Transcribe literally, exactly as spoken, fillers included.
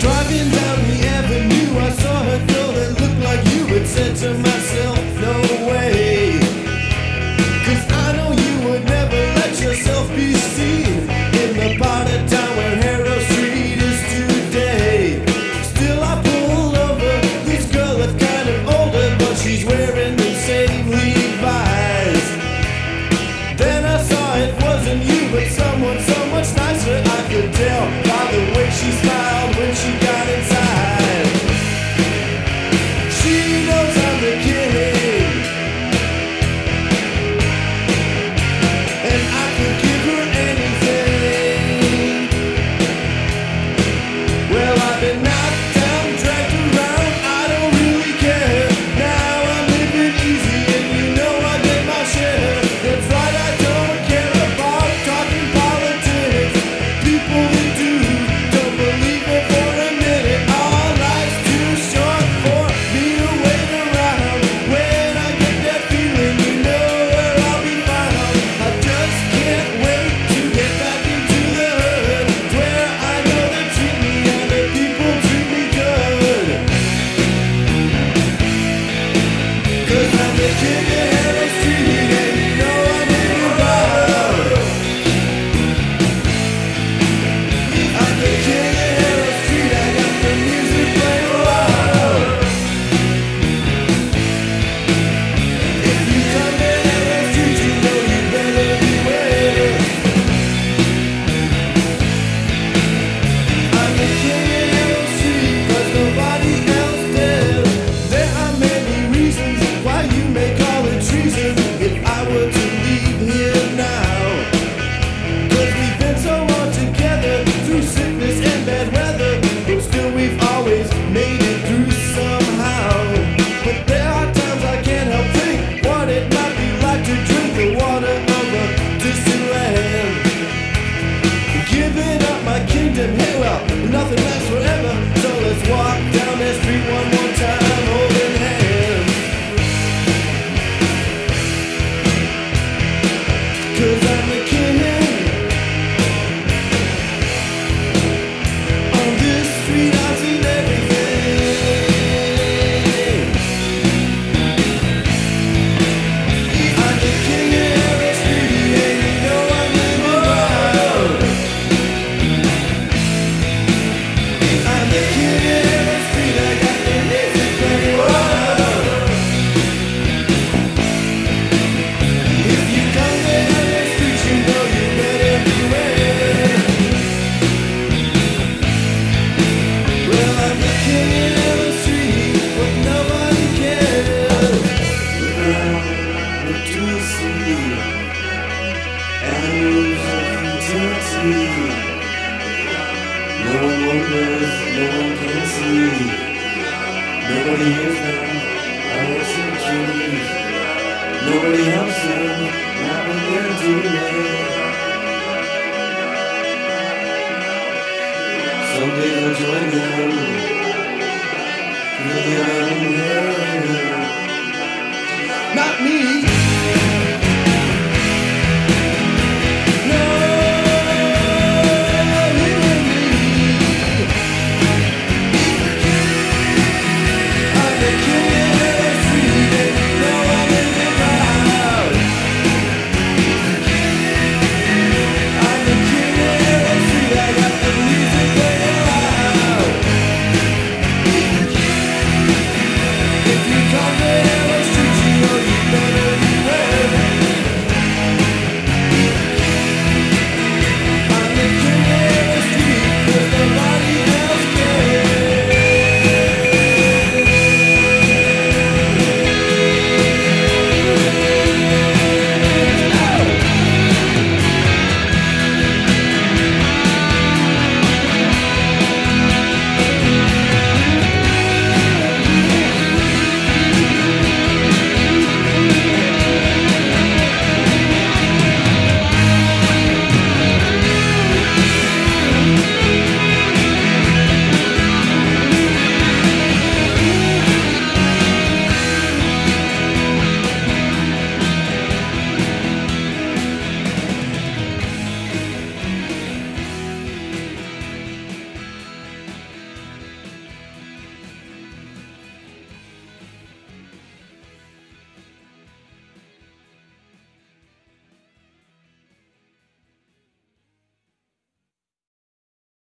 Driving down the avenue, I saw a girl that looked like you, but said to myself, no way. Cause I know you would never let yourself be seen in the part of town where Harrow Street is today. Still I pull over this girl that's kind of older, but she's wearing the same Levi's. Then I saw it wasn't you, but someone so much nicer. I could tell by the way she smiled when she got inside. She knows I'm the king, and I could give her anything. Well, I've been knocked down, dragged around, I don't really care. Now I'm living easy and you know I get my share. That's right, I don't care about talking politics. People who do don't believe it for a minute. Our life's too short for me to wait around. When I get that feeling, you know where I'll be found. I just can't wait to get back into the hood, where I know they treat me and the people treat me good. Cause I'm the king of Harrow Street and you know I'm in your blood. I'm the king of Harrow Street, I got the music playing loud. If you come to Harrow Street, you know you better beware. I'm the king of Harrow Street, cause nobody else dares. There are many reasons why you may call it treason if I were to leave here now. Cause we've been so long together through sickness and bad weather, but still we've always made it through somehow. But there are times I can't help think what it might be like to drink the water of a distant land. Giving up my kingdom, hey well, nothing lasts forever, so let's walk down that street one more time, holding hands. Cause I'm the king. On this street I've seen everything. I'm the king of Harrow Street and you know I'm living wild. I'm the king of Harrow Street, I got the music playing wild. If you come to Harrow Street, you know you better beware. Well, I'm the king of Harrow Street, but nobody cares. Look to see avenues of futility. No one wonders, no one can see. Nobody hears them, I hear some trees. Nobody helps them, not when they're doing it. Someday they'll join them, feel the island here. Not me.